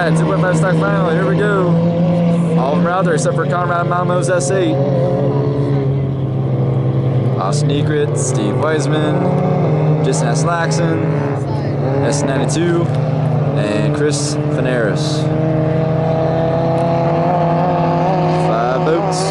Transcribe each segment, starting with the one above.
Alright, 2.5 stock final, here we go. All of them are out there except for Conrad Malmo's S8. Austin Egret, Steve Wiseman, Jason Aslaxon, S92, and Chris Veneris. 5 boats.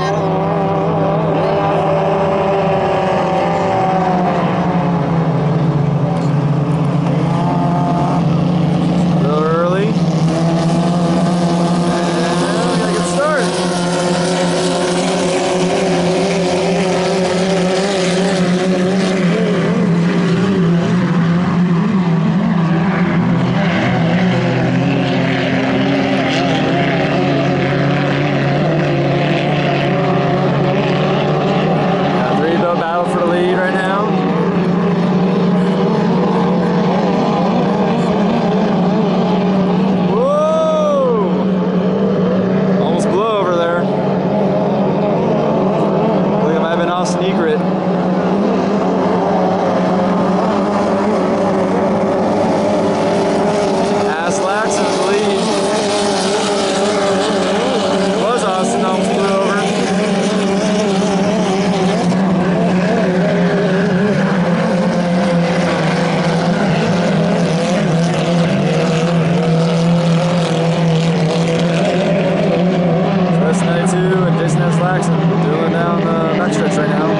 Doing down the backstretch right now.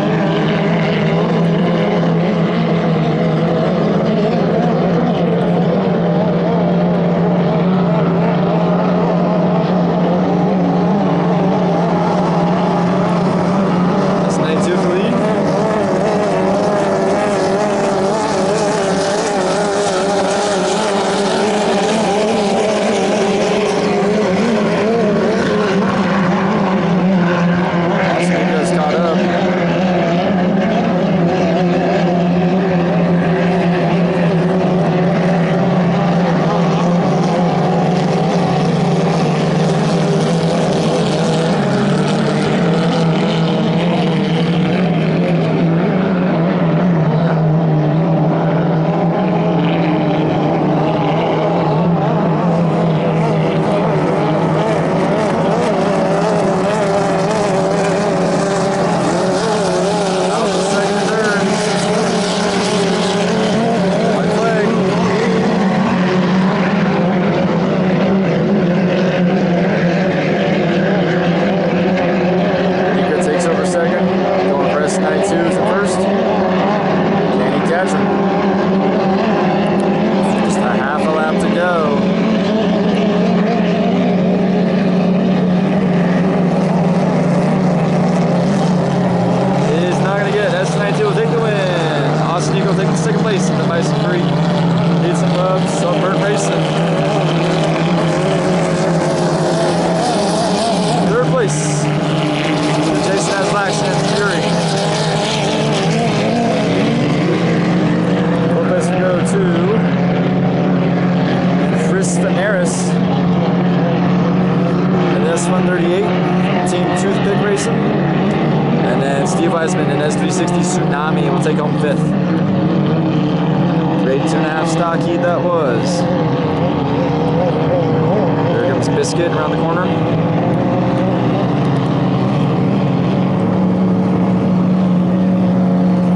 That's 92 for the lead. Just a half a lap to go. It is not going to get it. S92 will take the win. Austin Eagle will take the second place in the Bison 3. Needs some love, Sunbird Racing. Third place, Jason Aslaxon and Fury. Go to Chris Veneris and S138 Team Toothpick Racing, and then Steve Wiseman and S360 Tsunami will take home 5th. Great 2.5 stock heat that was. There comes Biscuit around the corner.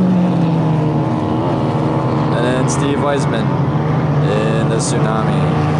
Steve Wiseman in the Tsunami.